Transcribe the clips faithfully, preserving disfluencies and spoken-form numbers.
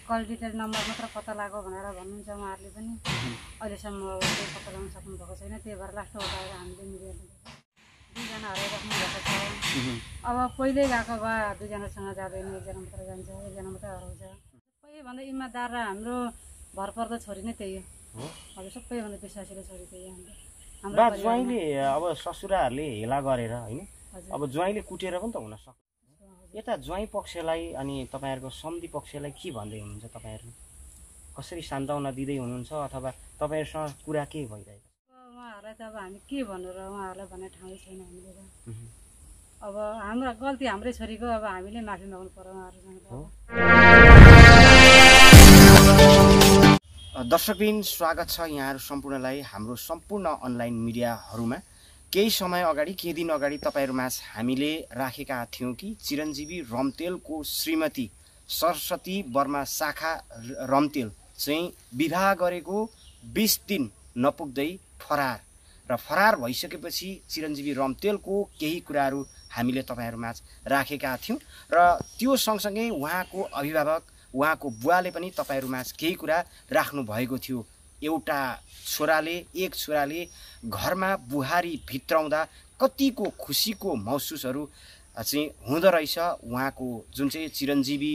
Call detail number मात्र पत्ता लाग्यो भनेर भन्नुहुन्छ उहाँहरूले पनि। अहिलेसम्म केही पत्ता लगाउन सक्नु भएको छैन। त्यही भएर लास्ट उठाएर हामीले मिडियाले दुईजना हराइराख्नु भएको छ। अब पहिल्यै गएको भए दुईजनासँग जाँदैन, एकजना मात्र जान्छ, एकजना मात्रै हराउँछ। सबैभन्दा इमान्दार र हाम्रो भरपर्दो छोरी नै त्यही हो। हजुर, सबैभन्दा विश्वासिलो छोरी त्यही हाम्रो बा ज्वाइँले अब ससुराहरूले हेला गरेर होइन, अब ज्वाइँले कुटेर पनि त हुन सक्छ। यता ज्वाइँ पक्षलाई अनि तपाईँहरूको सम्धी पक्षलाई के भन्दै हुनुहुन्छ? तपाईँहरू कसरी सान्त्वना दिँदै हुनुहुन्छ अथवा तपाईँहरूसँग कुरा के भइरहेको छ? उहाँहरूलाई त अब हामी के भन्नु र, उहाँहरूलाई भन्ने ठाउँै छैन हामीले त। अब हाम्रो गल्ती हाम्रै छोरीको, अब हामीले माफी माग्नु पर्यो उहाँहरूसँग। दर्शकबिन, स्वागत छ यहाँहरू सम्पूर्णलाई हाम्रो सम्पूर्ण अनलाइन मिडियाहरूमा। केही समय अगाडि केही दिन अगाडि तपाईँहरूमाझ हामीले राखेका थियौँ कि चिरञ्जीवी रम्तेलको श्रीमती सरस्वती वर्मा शाखा रम्तेल चाहिँ विवाह गरेको बिस दिन नपुग्दै फरार र फरार भइसकेपछि चिरञ्जीवी रम्तेलको केही कुराहरू हामीले तपाईँहरूमाझ राखेका थियौँ र त्यो सँगसँगै उहाँको अभिभावक उहाँको बुवाले पनि तपाईँहरूमाझ केही कुरा राख्नु भएको थियो। एउटा छोराले एक छोराले घरमा बुहारी भित्राउँदा कतिको खुसीको महसुसहरू चाहिँ हुँदो रहेछ। उहाँको जुन चाहिँ चिरञ्जीवी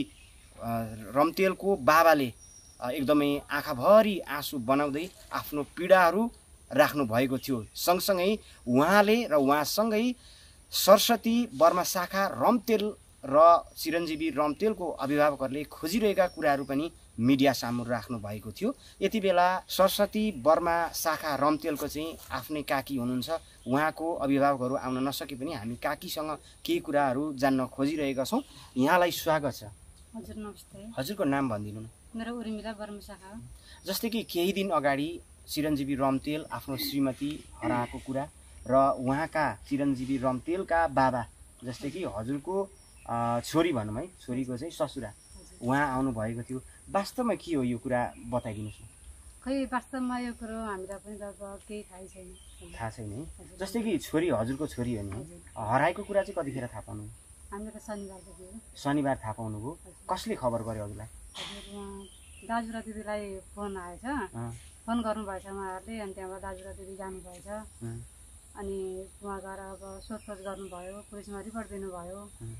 रम्तेलको बाबाले एकदमै आँखाभरि आँसु बनाउँदै आफ्नो पीडाहरू राख्नु भएको थियो। सँगसँगै उहाँले र उहाँसँगै सरस्वती वर्मा शाखा रम्तेल र चिरञ्जीवी रम्तेलको अभिभावकहरूले खोजिरहेका कुराहरू पनि मिडिया सामु राख्नु भएको थियो। यति बेला सरस्वती वर्मा शाखा रम्तेलको चाहिँ आफ्नै काकी हुनुहुन्छ। उहाँको अभिभावकहरू आउन नसके पनि हामी काकीसँग केही कुराहरू जान्न खोजिरहेका छौँ। यहाँलाई स्वागत छ। हजुर नमस्ते। हजुरको नाम भनिदिनु न। मेरो उर्मिला वर्मा शाखा हो। जस्तै कि केही दिन अगाडि चिरञ्जीवी रम्तेल आफ्नो श्रीमती हराएको कुरा र उहाँका चिरञ्जीवी रम्तेलका बाबा जस्तै कि हजुरको छोरी भनौँ है, छोरीको चाहिँ ससुरा उहाँ आउनुभएको थियो। वास्तवमा के हो यो कुरा बताइदिनुहोस् न। खै वास्तवमा यो कुरो हामीलाई पनि त केही थाहै छैन। थाहा छैन है। जस्तै कि छोरी हजुरको छोरी हो नि, हराएको कुरा चाहिँ कतिखेर थाहा पाउनु? हामीले त शनिबारदेखि हो। शनिबार थाहा पाउनुभयो। कसले खबर गर्यो हजुरलाई? दाजु र दिदीलाई फोन आएछ, फोन गर्नुभएछ उहाँहरूले। अनि त्यहाँबाट दाजु र दिदी जानुभएछ। अनि उहाँ गएर अब सोधखोज गर्नुभयो, पुलिसमा रिपोर्ट दिनुभयो।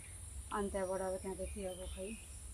अनि त्यहाँबाट अब त्यहाँदेखि अब खै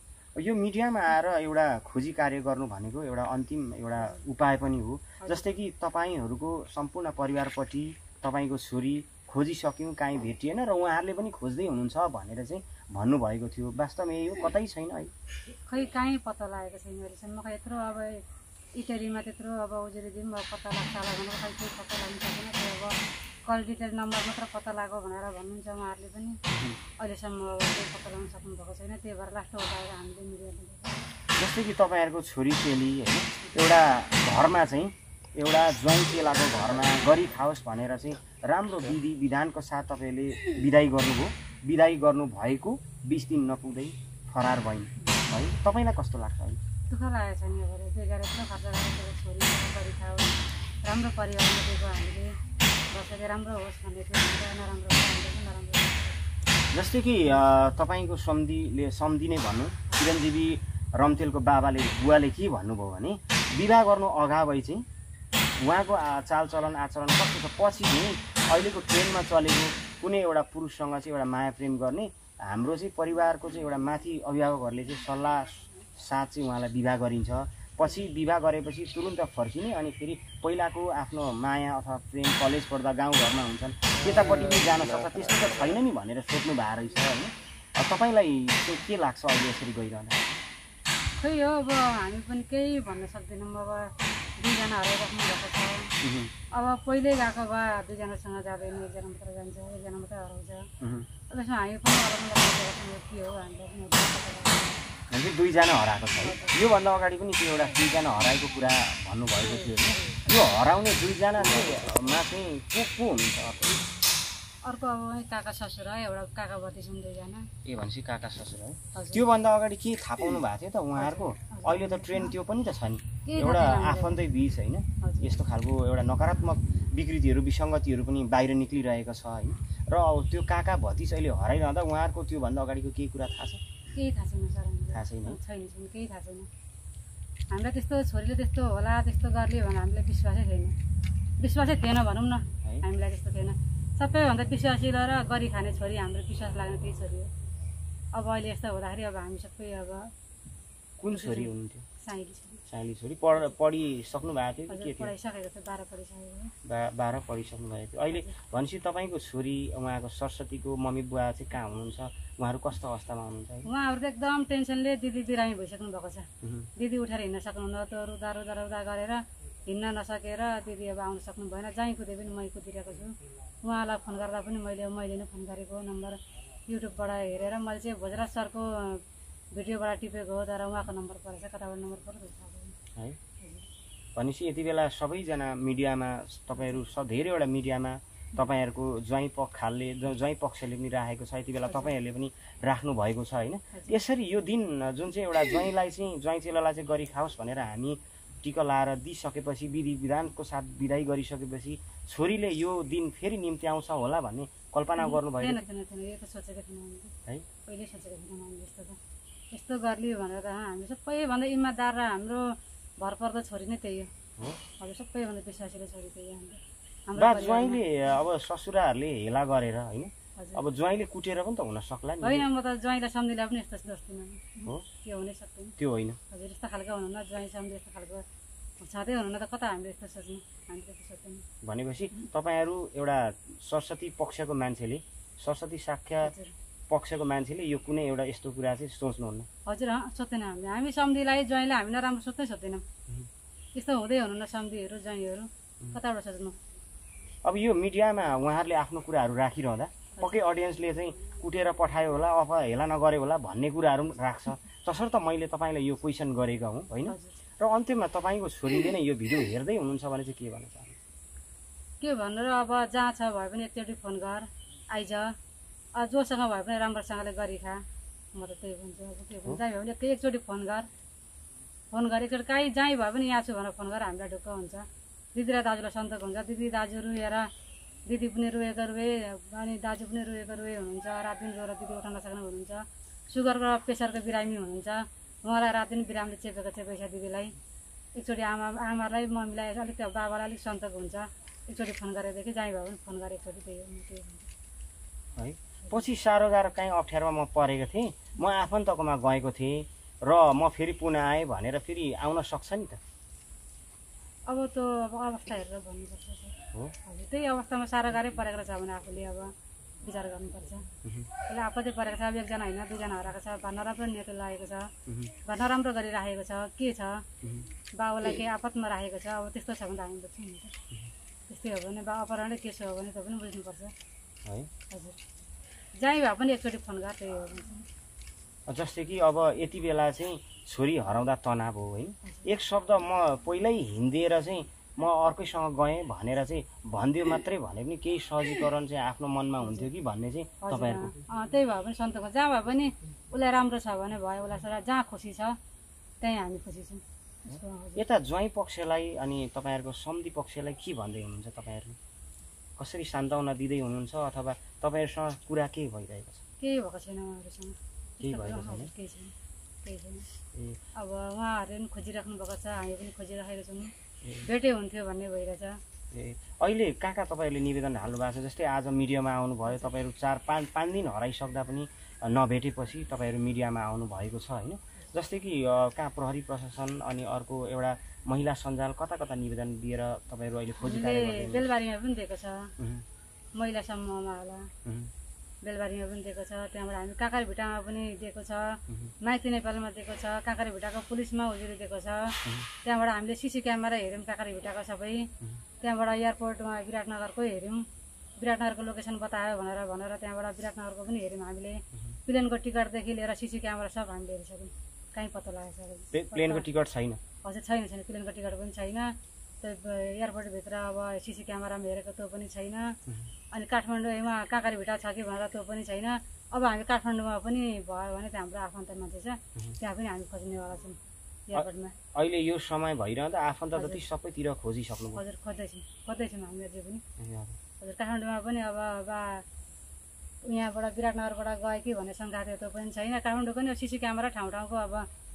यो मिडियामा आएर एउटा खोजी कार्य गर्नु भनेको एउटा अन्तिम एउटा उपाय पनि हो। जस्तै कि तपाईँहरूको सम्पूर्ण परिवारपट्टि तपाईँको छोरी खोजिसक्यौँ, काहीँ भेटिएन र उहाँहरूले पनि खोज्दै हुनुहुन्छ भनेर चाहिँ भन्नुभएको थियो। वास्तवमा यही हो, कतै छैन है? खै काहीँ पत्ता लागेको छैन अहिलेसम्म। खै यत्रो अब इटरीमा त्यत्रो अब उजुरी दिउँ, अब पत्ता लाग्छ होला भनेर खै केही पत्ता लाग्नु सकेन। त्यो अब कल डिटेल नम्बर मात्र पत्ता लाग्यो भनेर भन्नुहुन्छ उहाँहरूले पनि। अहिलेसम्म अब केही पत्ता लगाउन सक्नु भएको छैन। त्यही भएर लास्ट उठाएर हामीले मिडियाले। जस्तै कि तपाईँहरूको छोरी चेली होइन, एउटा घरमा चाहिँ एउटा ज्वाइँ चेलाको घरमा गरी खाओस् भनेर चाहिँ राम्रो विधि विधानको साथ तपाईँले बिदाई गर्नुभयो। बिदाई गर्नुभएको बिस दिन नपुग्दै फरार भइन् है। तपाईँलाई कस्तो लाग्छ? अहिले दुःख लागेको छ नि। अब बेकार यत्रो खर्च गरेर छोरी गरी खाओस्, राम्रो परिवारमा दिएको हामीले बसेको राम्रो होस् भन्ने थियो। नराम्रो नराम्रो जस्तै कि तपाईँको सम्धीले सम्धी नै भन्नु, चिरञ्जीवी रम्तेलको बाबाले बुवाले के भन्नुभयो भने विवाह गर्नु अगावै चाहिँ उहाँको चालचलन आचरण कस्तो छ, पछि चाहिँ अहिलेको ट्रेनमा चलेको कुनै एउटा पुरुषसँग चाहिँ एउटा माया प्रेम गर्ने हाम्रो चाहिँ परिवारको चाहिँ एउटा माथि अभिभावकहरूले चाहिँ सल्लाह साथ चाहिँ उहाँलाई विवाह गरिन्छ। पछि विवाह गरेपछि तुरुन्त फर्किने अनि फेरि पहिलाको आफ्नो माया अथवा प्रेम कलेज पढ्दा गाउँघरमा हुन्छन् त्यतापट्टि पनि जान सक्छ, त्यस्तो त छैन नि भनेर सोध्नु भएको रहेछ होइन। तपाईँलाई चाहिँ के लाग्छ अहिले यसरी गइरहँदा? खै हो, अब हामी पनि केही भन्न सक्दैनौँ। अब दुईजना हराइराख्नु भएको छ। अब पहिल्यै गएको भए दुईजनासँग जाँदैन, एकजना मात्र जान्छ, एकजना मात्रै हराउँछ। त्यसमा हामी पनि हराउनु के हो हामीलाई पनि दुईजना हराएको छ। योभन्दा अगाडि पनि त्यो एउटा दुईजना हराएको कुरा भन्नुभएको थियो। यो हराउने दुईजनामा चाहिँ को को हुनुहुन्छ? अर्को अब काका ससुर है, एउटा काका बत्ती छन् दुईजना। ए भनेपछि काका ससुर है। त्योभन्दा अगाडि के थाहा पाउनु भएको थियो त उहाँहरूको? अहिले त ट्रेन त्यो पनि त छ नि, एउटा आफन्तै बिच होइन, यस्तो खालको एउटा नकारात्मक विकृतिहरू विसङ्गतिहरू पनि बाहिर निक्लिरहेको छ होइन। र अब त्यो काका भतिज अहिले हराइरहँदा उहाँहरूको त्योभन्दा अगाडिको केही कुरा थाहा छ? केही थाहा छैन सर। थाहा छैन? छैन छैन, केही थाहा छैन। हामीलाई त्यस्तो छोरीले त्यस्तो होला त्यस्तो गर्ने भनेर हामीलाई विश्वासै थिएन विश्वासै थिएन भनौँ न हामीलाई त्यस्तो थिएन सबैभन्दा विश्वासिलो र गरी खाने छोरी हाम्रो विश्वास लाग्ने त्यही छोरी हो अब अहिले यस्तो हुँदाखेरि अब हामी सबै अब कुन छोरी हुनुहुन्थ्यो साइली छोरी साइली छोरी पढ पढिसक्नु भएको थियो कि के थियो पढाइसकेको थियो बाह्र पढिसकेको बा बाह्र पढिसक्नु भएको थियो अहिले भनेपछि तपाईँको छोरी उहाँको सरस्वतीको मम्मी बुवा चाहिँ कहाँ हुनुहुन्छ उहाँहरू कस्तो अवस्थामा हुनुहुन्छ उहाँहरू त एकदम टेन्सनले दिदी बिरामी भइसक्नु भएको छ दिदी उठेर हिँड्न सक्नुहुन्न त्यो रुदा रुदा रुदा गरेर हिँड्न नसकेर दिदी अब आउन सक्नु भएन जहीँ कुदे पनि मै कुदिरहेको छु उहाँलाई फोन गर्दा पनि मैले मैले नै फोन गरेको नम्बर युट्युबबाट हेरेर मैले चाहिँ भोजराज सरको भिडियोबाट टिपेको हो तर उहाँको नम्बर परेछ कताबाट नम्बर परेको है भनेपछि यति बेला सबैजना मिडियामा तपाईँहरू सब धेरैवटा मिडियामा तपाईँहरूको ज्वाइँ पक्षले ज्वाइँ पक्षले पनि राखेको छ यति बेला तपाईँहरूले पनि राख्नु भएको छ होइन यसरी यो दिन जुन चाहिँ एउटा ज्वाइँलाई चाहिँ ज्वाइँ चेलालाई चाहिँ गरी खाओस् भनेर हामी टिका लाएर दिइसकेपछि विधि विधानको साथ विदाई गरिसकेपछि छोरीले यो दिन फेरि निम्ति आउँछ होला भन्ने कल्पना गर्नुभयो है पहिले सोचेको थिएन हामीले यस्तो त यस्तो गर्ने भनेर त हामी सबैभन्दा इमान्दार र हाम्रो भरपर्दो छोरी नै त्यही हो हजुर सबैभन्दा विश्वासिलो छोरी त्यही हो बा ज्वाइँले अब ससुराहरूले हेला गरेर होइन अब ज्वाइँले कुटेर पनि त हुन सक्ला नि होइन म त ज्वाइँलाई सम्झिँदा पनि यस्तो सोच्दिनँ हो त्यो हुनै सक्दैन त्यो होइन हजुर यस्तो खालको हुनुहुन्न ज्वाइँ सम्झि यस्तो खालको छँदै हुनुहुन्न त कता हामीले यस्तो सोच्नु हामी त्यस्तो सोच्दैन भनेपछि तपाईँहरू एउटा सरस्वती पक्षको मान्छेले सरस्वती साख्या पक्षको मान्छेले यो कुनै एउटा यस्तो कुरा चाहिँ सोच्नुहुन्न हजुर सोच्दैन हामीले हामी सम्धिलाई ज्वाइँलाई हामी नराम्रो सोच्नै सोच्दैनौँ यस्तो हुँदै हुनुहुन्न सम्धिहरू ज्वाइँहरू कताबाट सोच्नु अब यो मिडियामा उहाँहरूले आफ्नो कुराहरू राखिरहँदा पक्कै अडियन्सले चाहिँ कुटेर पठायो होला अथवा हेला नगरे होला भन्ने कुराहरू पनि राख्छ तसर्थ मैले तपाईँलाई यो क्वेसन गरेको हुँ होइन र अन्त्यमा तपाईँको छोरीले नै यो भिडियो हेर्दै हुनुहुन्छ भने चाहिँ के भन्न चाहनुहुन्छ के भनेर अब जहाँ छ भए पनि एकचोटि फोन गर आइज जोसँग भए पनि राम्रोसँगले गरी खा म त त्यही भन्छु अब के भन्छ जहीँ भए पनि एकचोटि फोन गर फोन गर एकचोटि कहीँ जहीँ भए पनि यहाँ छु भनेर फोन गरेर हामीलाई ढुक्क हुन्छ दिदी र दाजुलाई सन्तोक हुन्छ दिदी दाजु रुएर दिदी पनि रोएको रुए अनि दाजु पनि रोएको रुए हुनुहुन्छ रात दिन रोएर दिदी उठाउन नसक्नु हुनुहुन्छ सुगर र प्रेसरको बिरामी हुनुहुन्छ उहाँलाई रात दिन बिरामीले चेपेको चेपेको छ दिदीलाई एकचोटि आमा आमालाई मम्मीलाई अलिक बाबालाई अलिक सन्तोक हुन्छ एकचोटि फोन गरेदेखि जहीँ भए पनि फोन गरेर एकचोटि त्यही हो त्यही हुन्छ है पछि साह्रो गाह्रो काहीँ अप्ठ्यारोमा म परेको थिएँ म आफन्तकोमा गएको थिएँ र म फेरि पुनः आएँ भनेर फेरि आउन सक्छ नि त अब त्यो अब अवस्था हेरेर भन्नुपर्छ हो हजुर त्यही अवस्थामा साह्रो गाह्रै परेको छ भने आफूले अब विचार गर्नुपर्छ अहिले आपत्ति परेको छ अब एकजना होइन दुईजना हराएको छ भा नराम्रो नियत लागेको छ भा नराम्रो गरिराखेको छ के छ बाबुलाई केही आपतमा राखेको छ अब त्यस्तो छ भने त हामी बुझ्छौँ नि त्यस्तै हो भने बा अपराधै केस हो भने त पनि बुझ्नुपर्छ है हजुर जहीँ भए पनि एकचोटि फोन गर त्यही हो जस्तै कि अब यति बेला चाहिँ छोरी हराउँदा तनाव हो होइन एक शब्द म पहिल्यै हिँडेर चाहिँ म अर्कैसँग गएँ भनेर चाहिँ भनिदियो मात्रै भने पनि केही सहजीकरण चाहिँ आफ्नो मनमा हुन्थ्यो कि भन्ने चाहिँ तपाईँहरूको त्यही भए पनि सन्तोक जहाँ भए पनि उसलाई राम्रो छ भने भयो उसलाई जहाँ खुसी छ त्यहीँ हामी खुसी छौँ यता ज्वाइँ पक्षलाई अनि तपाईँहरूको सम्धी पक्षलाई के भन्दै हुनुहुन्छ तपाईँहरूले कसरी सान्त्वना दिँदै हुनुहुन्छ अथवा तपाईँहरूसँग कुरा के भइरहेको छ केही भएको छैन उहाँहरूसँग केही भएको छैन केही छैन केही छैन अब उहाँहरूले पनि खोजिराख्नु भएको छ हामी पनि खोजिराखेको छौँ भेटै हुन्थ्यो भन्ने भइरहेछ ए अहिले कहाँ कहाँ तपाईँहरूले निवेदन हाल्नु भएको छ जस्तै आज मिडियामा आउनुभयो तपाईँहरू चार पाँच पाँच दिन हराइसक्दा पनि नभेटेपछि तपाईँहरू मिडियामा आउनु भएको छ होइन जस्तै कि कहाँ प्रहरी प्रशासन अनि अर्को एउटा महिला सञ्जाल कता कता निवेदन दिएर तपाईँहरू अहिले खोजी कार्य गर्दै बेलबारीमा पनि दिएको छ महिला समूहमा होला बेलबारीमा पनि दिएको छ त्यहाँबाट हामी काँक्रे भिटामा पनि दिएको छ माइती नेपालमा दिएको छ काँक्रे भिटाको पुलिसमा उजुरी दिएको छ त्यहाँबाट हामीले सिसी क्यामेरा हेऱ्यौँ काँक्रे भिटाको सबै त्यहाँबाट एयरपोर्टमा विराटनगरकै हेऱ्यौँ विराटनगरको लोकेसन बतायो भनेर भनेर त्यहाँबाट विराटनगरको पनि हेऱ्यौँ हामीले प्लेनको टिकटदेखि लिएर सिसी क्यामेरा सब हामीले हेरिसक्यौँ कहीँ पत्ता लागेको छ प्लेनको टिकट छैन हजुर छैन छैन प्लेनको टिकट पनि छैन त्यो एयरपोर्टभित्र अब सिसी क्यामेरामा हेरेको त्यो पनि छैन अनि काठमाडौँमा काँक्रे भिटा छ कि भनेर त्यो पनि छैन अब हामी काठमाडौँमा पनि भयो भने त्यहाँ हाम्रो आफन्त मान्छे छ त्यहाँ पनि हामी खोज्नेवाला छौँ एयरपोर्टमा अहिले यो समय भइरहँदा आफन्त जति सबैतिर खोजिसक्नु हजुर खोज्दैछौँ खोज्दैछौँ हामी अझै पनि हजुर काठमाडौँमा पनि अब बा यहाँबाट विराटनगरबाट गयो कि भन्ने शङ्का थियो त्यो पनि छैन काठमाडौँको नि सिसी क्यामेरा ठाउँ ठाउँको अब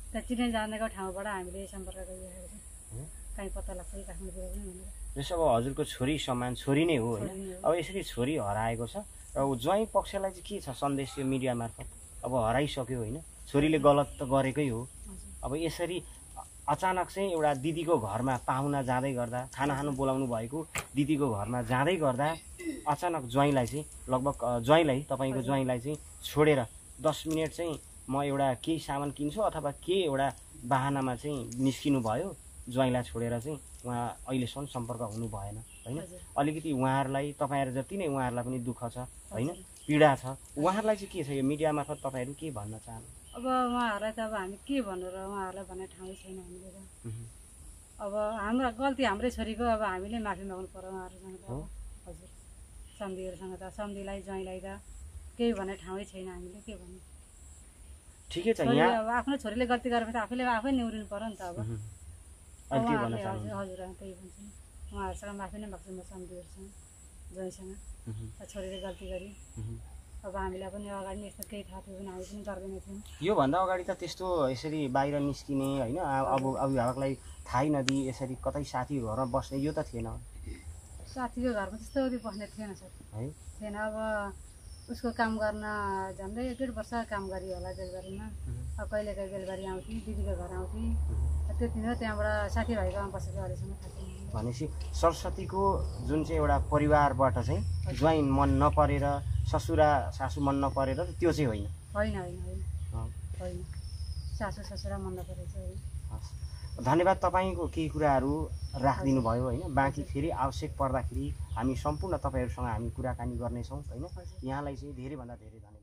त्यहाँ चिने जानेको ठाउँबाट हामीले सम्पर्क गरिरहेको छौँ कहीँ पत्ता लाग्छ कि काठमाडौँतिर पनि भनेर। जस्तो अब हजुरको छोरी समान छोरी नै हो होइन, अब यसरी छोरी हराएको छ र ज्वाइँ पक्षलाई चाहिँ के छ सन्देश यो मिडिया मार्फत? अब हराइसक्यो होइन, छोरीले गलत त गरेकै हो, अब यसरी अचानक चाहिँ एउटा दिदीको घरमा पाहुना जाँदै गर्दा खाना खानु बोलाउनु भएको दिदीको घरमा जाँदै गर्दा अचानक ज्वाइँलाई चाहिँ लगभग ज्वाइँलाई तपाईँको ज्वाइँलाई चाहिँ छोडेर दस मिनट चाहिँ म एउटा केही सामान किन्छु अथवा के एउटा बाहनामा चाहिँ निस्किनु भयो, ज्वाइँलाई छोडेर चाहिँ उहाँ अहिलेसम्म सम्पर्क हुनु भएन होइन। अलिकति उहाँहरूलाई तपाईँहरू जति नै उहाँहरूलाई पनि दुःख छ होइन, पीडा छ, उहाँहरूलाई चाहिँ के छ यो मिडिया मार्फत तपाईँहरू के भन्न चाहनु? अब उहाँहरूलाई त अब हामी के भन्नु र उहाँहरूलाई भन्ने ठाउँै छैन हामीले त। अब हाम्रो गल्ती हाम्रै छोरीको, अब हामीले माफी माग्नु पर्यो उहाँहरूसँग त। हजुर सम्धीहरूसँग त, सम्धीलाई ज्वाइँलाई त केही भन्ने ठाउँै छैन हामीले के भन्नु। ठिकै छ, यहाँ अब आफ्नो छोरीले गल्ती गरेपछि त आफैले आफै निहुरिनु पर्यो नि त। अब उहाँहरूले हजुर हजुर त्यही भन्छु, उहाँहरूसँग माफी नै माग्छु म सम्धीहरूसँग ज्वाइँसँग। छोरीले गल्ती गरी अब हामीलाई पनि अगाडि नै यस्तो केही थाहा थियो भने हामी पनि गर्दैन थियौँ। योभन्दा अगाडि त त्यस्तो यसरी बाहिर निस्किने होइन, अब अभिभावकलाई थाहै नदिई यसरी कतै साथीको घरमा बस्ने यो त थिएन। साथीको घरमा त्यस्तो बस्ने थिएन सर है, थिएन। अब उसको काम गर्न झन्डै एक डेढ वर्ष काम गरी होला बेलबारीमा। अब कहिले कहिले बेलबारी आउँथेँ, दिदीको घर आउँथेँ, त्यति नै त्यहाँबाट साथीभाइकोमा बसेको अहिलेसम्म थाहा छैन। भनेपछि सरस्वतीको जुन चाहिँ एउटा परिवारबाट चाहिँ ज्वाइँ मन नपरेर ससुरा सासू मन नपरेर त्यो चाहिँ होइन? होइन होइन होइन होइन, सासू ससुरा मन नपरेको चाहिँ होइन। धन्यवाद, तपाईँको केही कुराहरू राखिदिनु भयो होइन। बाँकी फेरि आवश्यक पर्दाखेरि हामी सम्पूर्ण तपाईँहरूसँग हामी कुराकानी गर्नेछौँ होइन। यहाँलाई चाहिँ धेरैभन्दा धेरै धन्यवाद।